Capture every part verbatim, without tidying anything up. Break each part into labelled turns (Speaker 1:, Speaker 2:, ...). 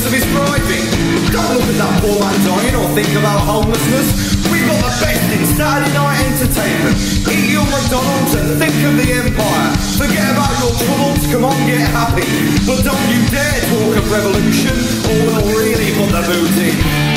Speaker 1: capitalism is thriving. Don't look at that poor man dying or think about homelessness. We've got the best in Saturday night entertainment. Eat your McDonalds and think of the empire. Forget about your troubles, come on, get happy. But don't you dare talk of revolution, or we'll really put the boot in.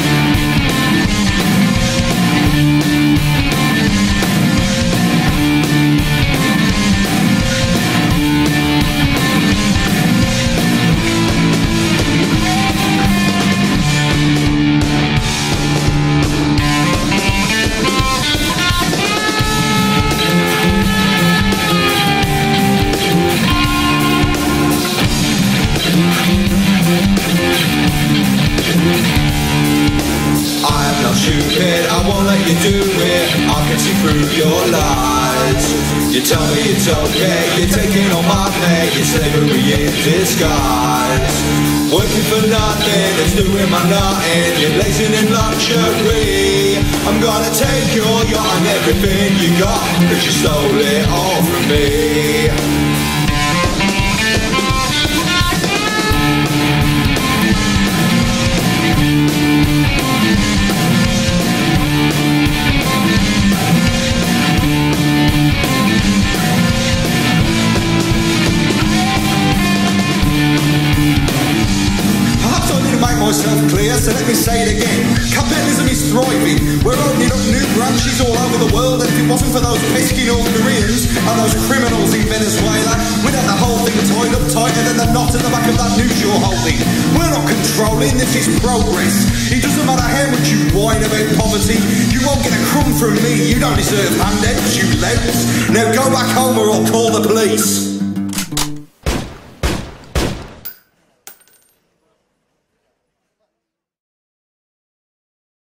Speaker 2: Stupid, I won't let you do it. I can see through your lies. You tell me it's okay, you're taking all my pay. It's slavery in disguise. Working for nothing, it's doing my nothing. You're blazing in luxury. I'm gonna take your yacht and everything you got, cause you stole it all from me.
Speaker 1: Myself clear, so let me say it again. Capitalism is thriving. We're opening up new branches all over the world, and if it wasn't for those pesky North Koreans and those criminals in Venezuela, we'd have the whole thing tied up tighter than the knot at the back of that noose you're holding. We're not controlling, this is progress. It doesn't matter how much you whine about poverty, you won't get a crumb from me. You don't deserve handouts, you louts. Now go back home or I'll call the police.